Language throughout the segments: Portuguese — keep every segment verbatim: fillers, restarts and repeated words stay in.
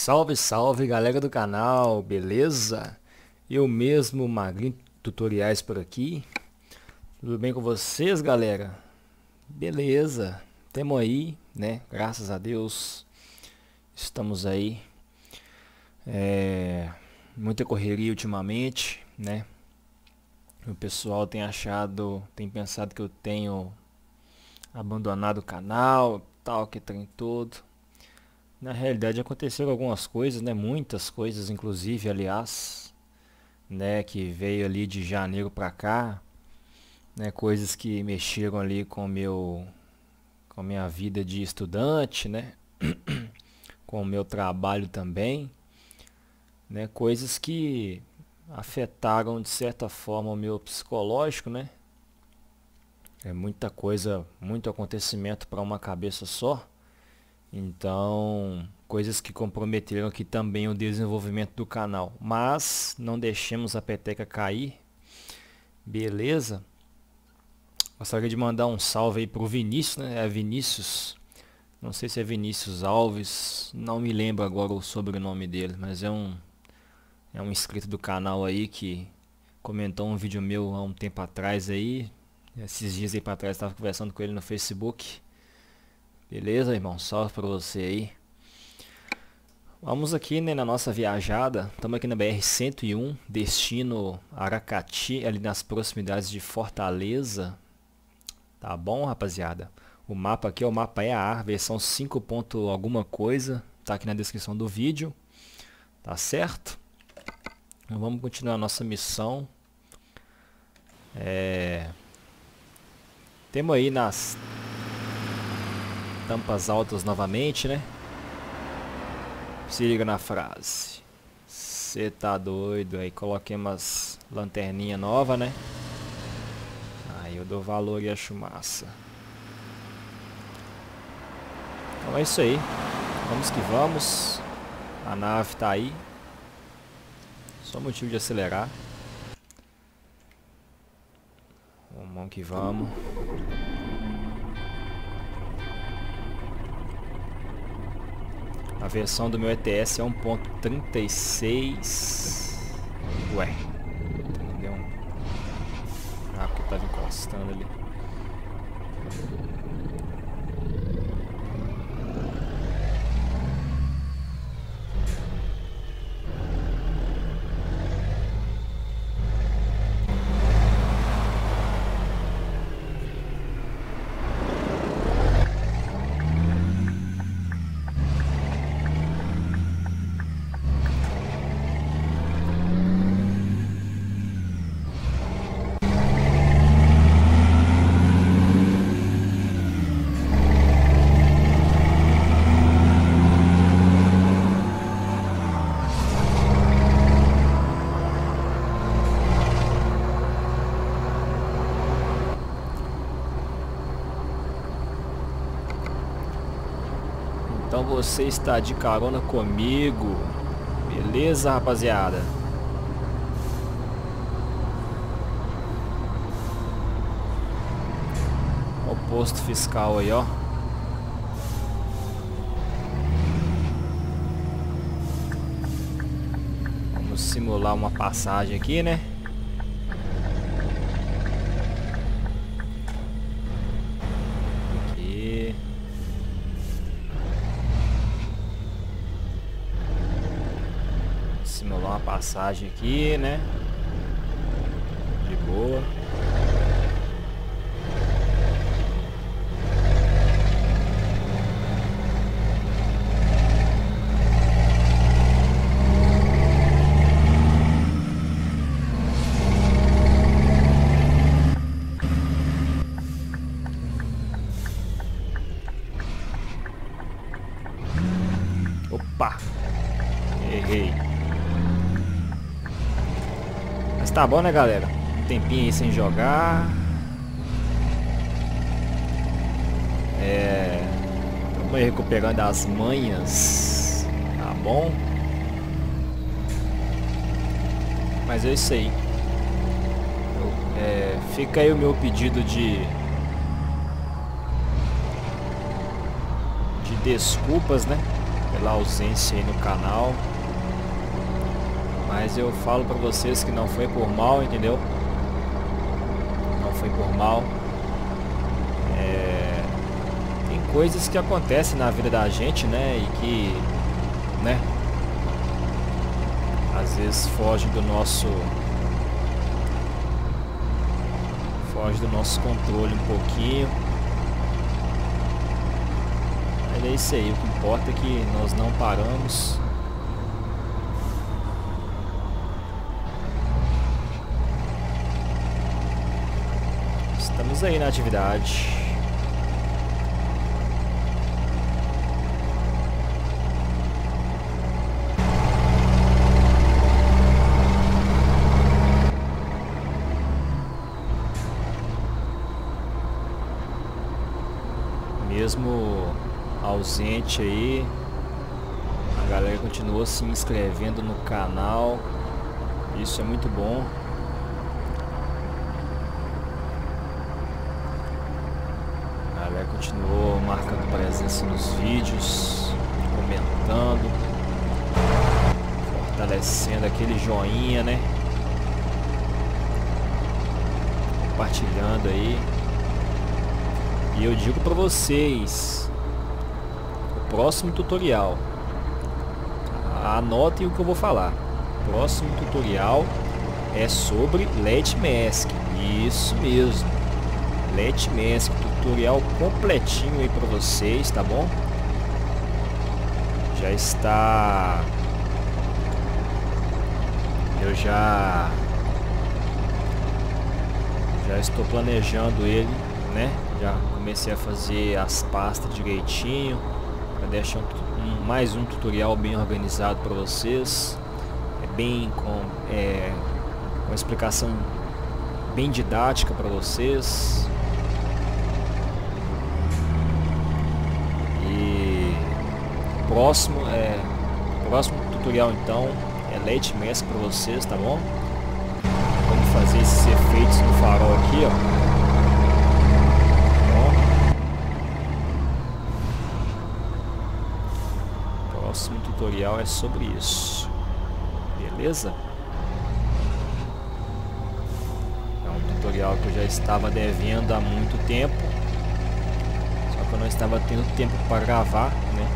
Salve, salve galera do canal, beleza? Eu mesmo, Magrinho Tutoriais por aqui. Tudo bem com vocês, galera? Beleza, tamo aí, né? Graças a Deus, estamos aí. É, muita correria ultimamente, né? O pessoal tem achado, tem pensado que eu tenho abandonado o canal, tal, que trem todo. Na realidade aconteceram algumas coisas, né? Muitas coisas, inclusive, aliás, né? Que veio ali de janeiro pra cá, né? Coisas que mexeram ali com meu, com minha vida de estudante, né? Com o meu trabalho também, né? Coisas que afetaram de certa forma o meu psicológico, né? É muita coisa, muito acontecimento para uma cabeça só. Então, coisas que comprometeram aqui também o desenvolvimento do canal. Mas não deixemos a peteca cair. Beleza? Gostaria de mandar um salve aí pro Vinícius, né? É Vinícius. Não sei se é Vinícius Alves. Não me lembro agora o sobrenome dele, mas é um é um inscrito do canal aí que comentou um vídeo meu há um tempo atrás aí. Esses dias aí para trás estava conversando com ele no Facebook. Beleza, irmão? Salve pra você aí. Vamos aqui, né, na nossa viajada. Estamos aqui na B R cento e um, destino Aracati, ali nas proximidades de Fortaleza. Tá bom, rapaziada? O mapa aqui é o mapa E A R, versão cinco ponto alguma coisa. Tá aqui na descrição do vídeo. Tá certo? Então vamos continuar a nossa missão. É... Temos aí nas tampas altas novamente, né? Se liga na frase. Cê tá doido? Aí coloquei umas lanterninha nova, né? Aí eu dou valor e acho massa. Então é isso aí. Vamos que vamos. A nave tá aí. Só motivo de acelerar. Vamos que vamos. A versão do meu E T S é um ponto trinta e seis. Ué. Deu um... Ah, porque tava encostando ali. Então você está de carona comigo. Beleza, rapaziada? Olha o posto fiscal aí, ó. Vamos simular uma passagem aqui, né? Simular uma passagem aqui, né? De boa. Opa! Errei. Mas tá bom, né, galera? Um tempinho aí sem jogar. É... Estamos aí recuperando as manhas. Tá bom? Mas é isso aí. Eu, é... Fica aí o meu pedido de... De desculpas, né? pela ausência aí no canal. Mas eu falo pra vocês que não foi por mal, entendeu? Não foi por mal. É... Tem coisas que acontecem na vida da gente, né? E que, né? Às vezes foge do nosso... Foge do nosso controle um pouquinho. Mas é isso aí, o que importa é que nós não paramos. Estamos aí na atividade. Mesmo ausente aí, a galera continua se inscrevendo no canal. Isso é muito bom. A galera continuou marcando presença nos vídeos, comentando, fortalecendo aquele joinha, né? Compartilhando aí. E eu digo pra vocês, o próximo tutorial, anotem o que eu vou falar. O próximo tutorial é sobre L E D Mask. Isso mesmo, L E D Mask, tutorial completinho aí pra vocês, tá bom? Já está... Eu já... Já estou planejando ele, né? Já comecei a fazer as pastas direitinho para deixar um, um, mais um tutorial bem organizado para vocês. É bem com é, uma explicação bem didática para vocês. E próximo é próximo tutorial então é L E D Mask para vocês, tá bom? Vamos fazer esses efeitos no farol aqui, ó. O próximo tutorial é sobre isso, beleza? É um tutorial que eu já estava devendo há muito tempo, só que eu não estava tendo tempo para gravar, né?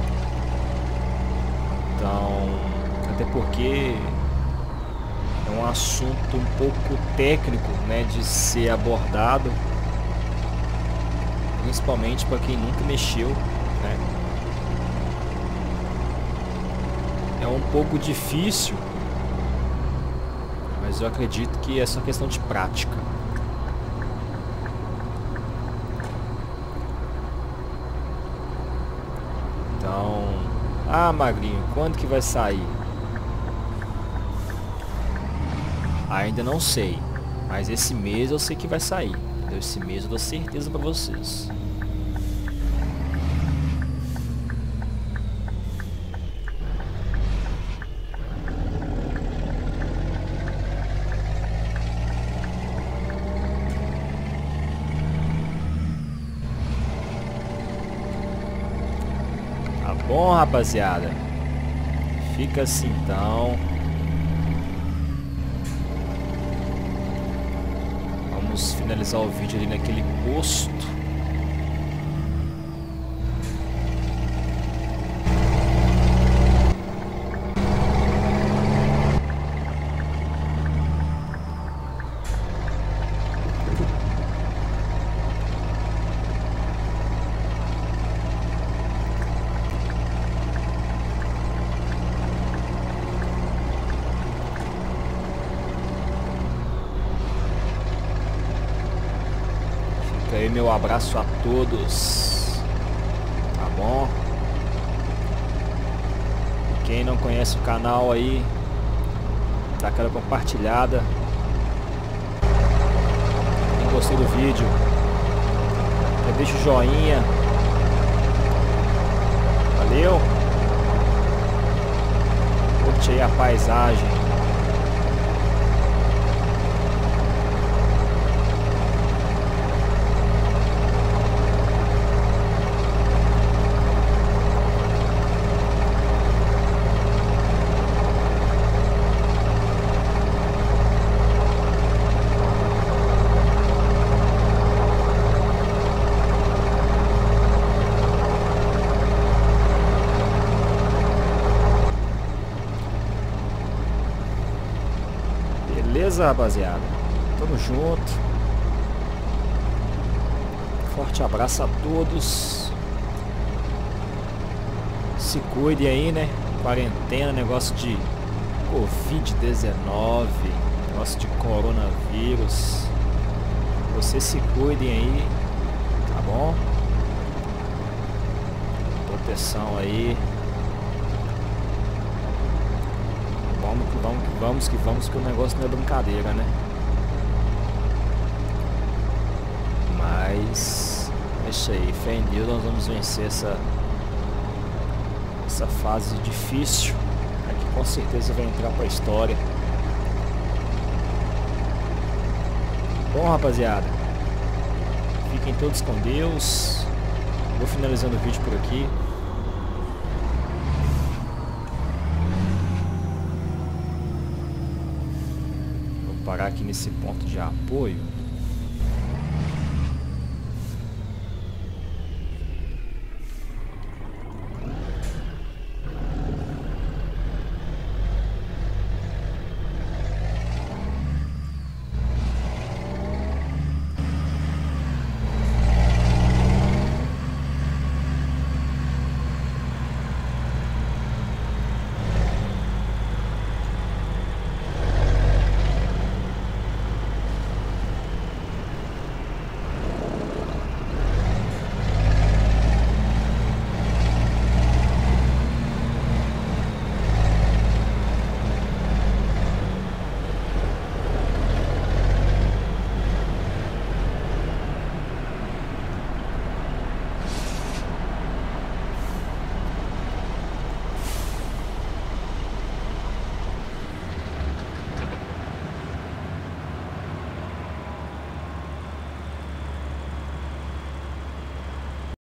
Então, até porque é um assunto um pouco técnico, né, de ser abordado, principalmente para quem nunca mexeu, né? É um pouco difícil, mas eu acredito que é só questão de prática. Então, ah, Magrinho, quando que vai sair? Ainda não sei, mas esse mês eu sei que vai sair. Então, esse mês eu dou certeza pra vocês. Bom, rapaziada, fica assim então. Vamos finalizar o vídeo ali naquele posto. Aí, meu abraço a todos, tá bom? Quem não conhece o canal aí, dá aquela compartilhada. Quem gostou do vídeo, deixa o joinha. Valeu! Curte aí a paisagem. Beleza, rapaziada? Tamo junto. Forte abraço a todos. Se cuidem aí, né? Quarentena, negócio de covid dezenove, negócio de coronavírus. Vocês se cuidem aí, tá bom? Proteção aí. Vamos que vamos que vamos que vamos que o negócio não é brincadeira, né? Mas é isso aí, fé em Deus, nós vamos vencer essa essa fase difícil, né, que com certeza vai entrar pra história. Bom, rapaziada, fiquem todos com Deus. Vou finalizando o vídeo por aqui. Vou parar aqui nesse ponto de apoio.